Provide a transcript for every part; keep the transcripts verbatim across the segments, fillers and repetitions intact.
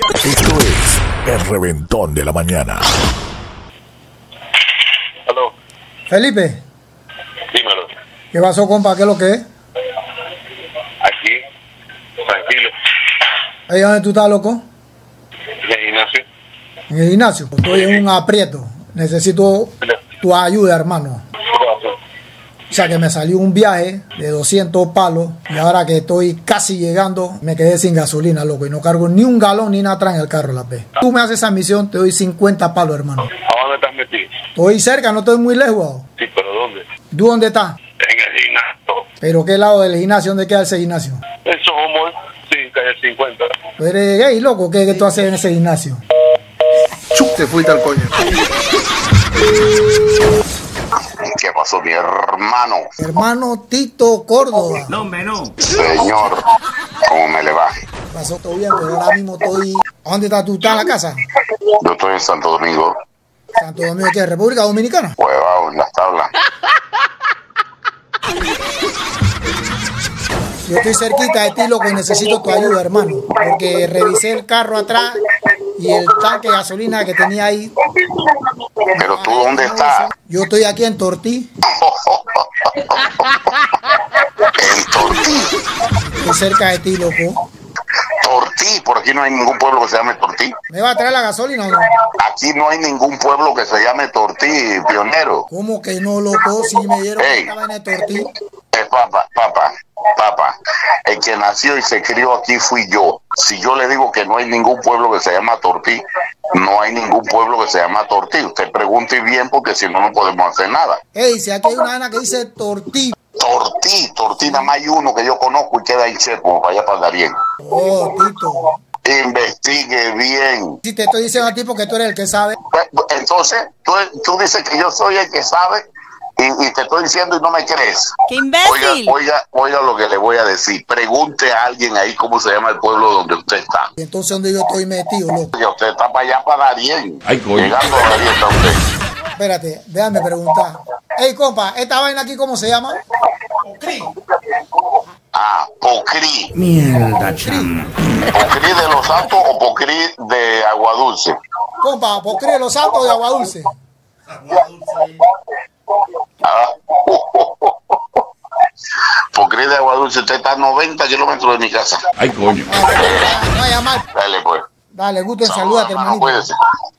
Esto es El Reventón de la Mañana. Aló. Felipe. Dímelo. ¿Qué pasó, compa? ¿Qué es lo que es? Aquí, tranquilo. ¿Ahí dónde tú estás, loco? En el gimnasio. En el gimnasio. Estoy en un aprieto. Necesito tu ayuda, hermano. ¿Qué pasó? O sea, que me salió un viaje de doscientos palos y ahora que estoy casi llegando, me quedé sin gasolina, loco, y no cargo ni un galón ni nada atrás en el carro, la vez. Tú me haces esa misión, te doy cincuenta palos, hermano. ¿A dónde estás metido? Estoy cerca, no estoy muy lejos. Sí, pero ¿dónde? ¿Tú dónde estás? En el gimnasio. ¿Pero qué lado del gimnasio? ¿Dónde queda ese gimnasio? Eso como sí, calle cincuenta. ¿Tú eres gay, loco? ¿Qué, qué tú haces en ese gimnasio? Chup, te fuiste al coño. ¿Qué pasó, mi hermano? Hermano Tito Córdoba. No, hombre, no. Señor, ¿cómo me le va? Pasó todo bien, pero ahora mismo estoy... ¿A dónde estás tú? ¿Estás en la casa? Yo estoy en Santo Domingo, ¿Santo Domingo qué? ¿República Dominicana? huevado en las tablas. Yo estoy cerquita de ti, loco, y necesito tu ayuda, hermano. Porque revisé el carro atrás y el tanque de gasolina que tenía ahí. Pero tú, ¿dónde estás? Yo estoy aquí en Tortí. En Tortí. Estoy cerca de ti, loco. Tortí, por aquí no hay ningún pueblo que se llame Tortí. ¿Me va a traer la gasolina o no? Aquí no hay ningún pueblo que se llame Tortí, pionero. ¿Cómo que no, loco? Si me dieron Ey. esta vaina de Tortí. Eh, papá, papá, papá, el que nació y se crió aquí fui yo. Si yo le digo que no hay ningún pueblo que se llama Tortí, no hay ningún pueblo que se llama Tortí. Usted pregunte bien porque si no, no podemos hacer nada. Ey, si aquí hay una vaina que dice Tortí. Tortí, Tortí nada más hay uno que yo conozco y queda en Chepo, vaya para Darien. Oh, Tito. Investigue bien. Si te estoy diciendo a ti porque tú eres el que sabe. Entonces, tú, tú dices que yo soy el que sabe y, y te estoy diciendo y no me crees. ¡Qué imbécil! Oiga, oiga, oiga lo que le voy a decir. Pregunte a alguien ahí cómo se llama el pueblo donde usted está. Y entonces, ¿dónde yo estoy metido, loco? Oiga, usted está para allá, para Darien. Ay, coño. Llegando a Darien está usted. Espérate, déjame preguntar. Ey, compa, ¿esta vaina aquí cómo se llama? Ah, Pocrí. Mierda, chama. ¿Pocrí de Los Santos o Pocrí de Agua Dulce? Compa, ¿por qué Los Santos de Agua Dulce? Ah. Pocrí de Agua Dulce, usted está a noventa kilómetros de mi casa. Ay, coño. No hay mal. Dale, pues. Dale, gusto en saludarte, hermano, hermanito. cuídese.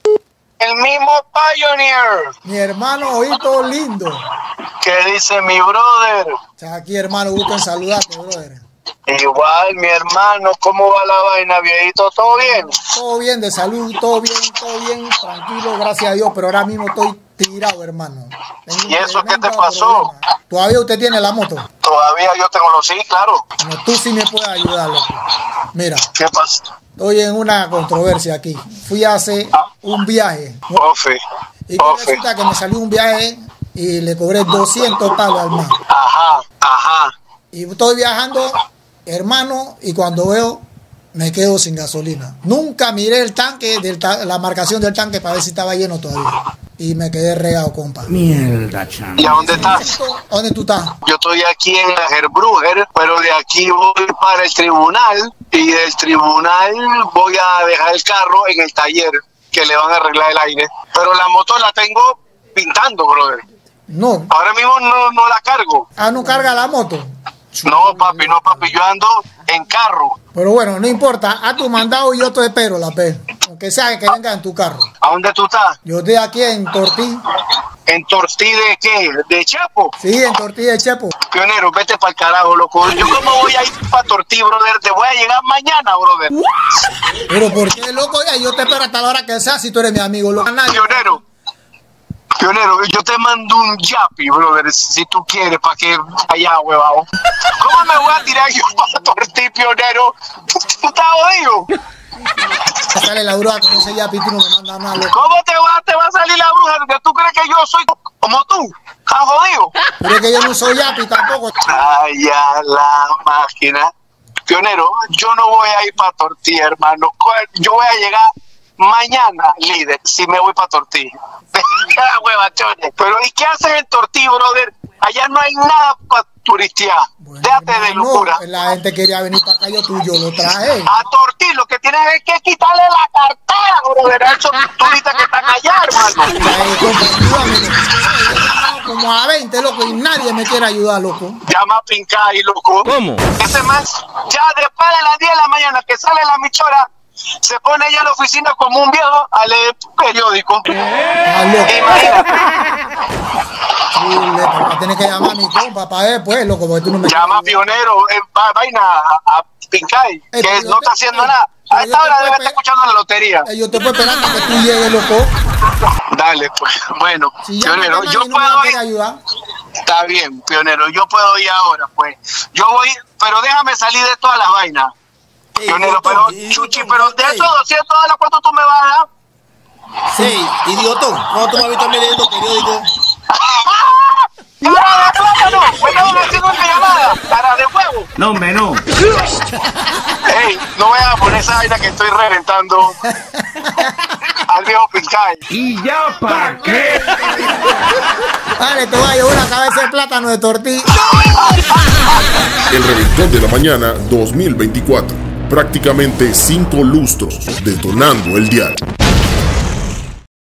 El mismo Pioneer. Mi hermano Ojito Lindo. ¿Qué dice mi brother? O sea, aquí, hermano, gusto en saludarte, brother. Igual, mi hermano, ¿cómo va la vaina, viejito? ¿Todo bien? Todo bien, de salud, todo bien, todo bien, tranquilo, gracias a Dios, pero ahora mismo estoy tirado, hermano. Tengo ¿Y un eso qué te tremendo pasó? problema. ¿Todavía usted tiene la moto? Todavía yo te conocí, claro. Bueno, tú sí me puedes ayudar, loco. Mira, ¿Qué pasó? estoy en una controversia aquí. Fui a hacer un viaje. Ofe, Y que ofe. resulta que me salió un viaje y le cobré doscientos palos al mar. Ajá, ajá. Y estoy viajando, hermano, y cuando veo, me quedo sin gasolina. Nunca miré el tanque, del ta- la marcación del tanque para ver si estaba lleno todavía. Y me quedé regado, compa. Mierda, chama. ¿Y a dónde estás? ¿Dónde tú estás? Yo estoy aquí en la Herbruger, pero de aquí voy para el tribunal y del tribunal voy a dejar el carro en el taller que le van a arreglar el aire. Pero la moto la tengo pintando, brother. No. Ahora mismo no, no la cargo. Ah, no carga la moto. No, papi, no, papi, yo ando en carro. Pero bueno, no importa. Haz tu mandado y yo te espero, la P. Aunque sea que venga en tu carro. ¿A dónde tú estás? Yo estoy aquí en Tortí. ¿En Tortí de qué? ¿De Chapo? Sí, en Tortí de Chepo. Pionero, vete para el carajo, loco. Yo cómo voy a ir para Tortí, brother. Te voy a llegar mañana, brother. Pero ¿por qué, loco? Ya, yo te espero hasta la hora que sea si tú eres mi amigo, loco. Nadie. Pionero. Pionero, yo te mando un yapi, brother, si tú quieres, para que vaya, huevado. ¿Cómo me voy a tirar yo para Tortí, pionero? ¿Tú estás jodido? Sale la bruja con ese yapi, tú no me mandas nada, loco. ¿Cómo te va, te va a salir la bruja? ¿Que tú crees que yo soy como tú? ¿Estás jodido? Pero es que yo no soy yapi tampoco. Ay, a la máquina. Pionero, yo no voy a ir para Tortí, hermano. Yo voy a llegar mañana, líder, si me voy para Tortí. Huevachones. Pero ¿y qué haces en Tortí, brother? Allá no hay nada para turistear. Bueno, Déjate de hermano, locura. la gente quería venir para acá, yo tú, yo lo traje. A Tortí lo que tienes es que quitarle la cartera, brother, a esos turistas que están allá, hermano. Ay, compa, ayúdame, loco. Como a veinte, loco, y nadie me quiere ayudar, loco. Llama a Pincay, loco. ¿Cómo? Ese man, ya después de las diez de la mañana que sale la michora, se pone allá en la oficina como un viejo a leer periódico. Ah, loco. Imagínate. Chule, papá, tienes que llamar a mi compa para ver, pues, loco, porque tú no me Llama a quieres ayudar. Pionero, eh, va- vaina a, a Pincay, Eh, que pero yo no te- está haciendo eh, nada. pero A yo esta te hora puedo debe pe- estar escuchando la lotería. Eh, Yo te puedo esperar para que tú llegues, loco. Dale, pues. Bueno, Si ya Pionero, me llaman yo y no me puedo quiere ir. ayudar. Está bien, Pionero, yo puedo ir ahora, pues. Yo voy, pero déjame salir de todas las vainas. Pionero, pero, Chuchi, pero de esos doscientos dólares, ¿cuánto tú me vas a dar? Sí, idiotón. ¿Cómo tú me has visto a mí leyendo periódico? ¡Cara de plátano! ¡Me estaban haciendo una llamada! ¡Cara de huevo! No, hombre, no. ¡Ey! No voy a poner esa vaina que estoy reventando al viejo Pincay. ¿Y ya para qué? Dale, te voy a llevar una cabeza de plátano de tortilla. El Reventón de la Mañana dos mil veinticuatro. Prácticamente cinco lustros detonando el diario.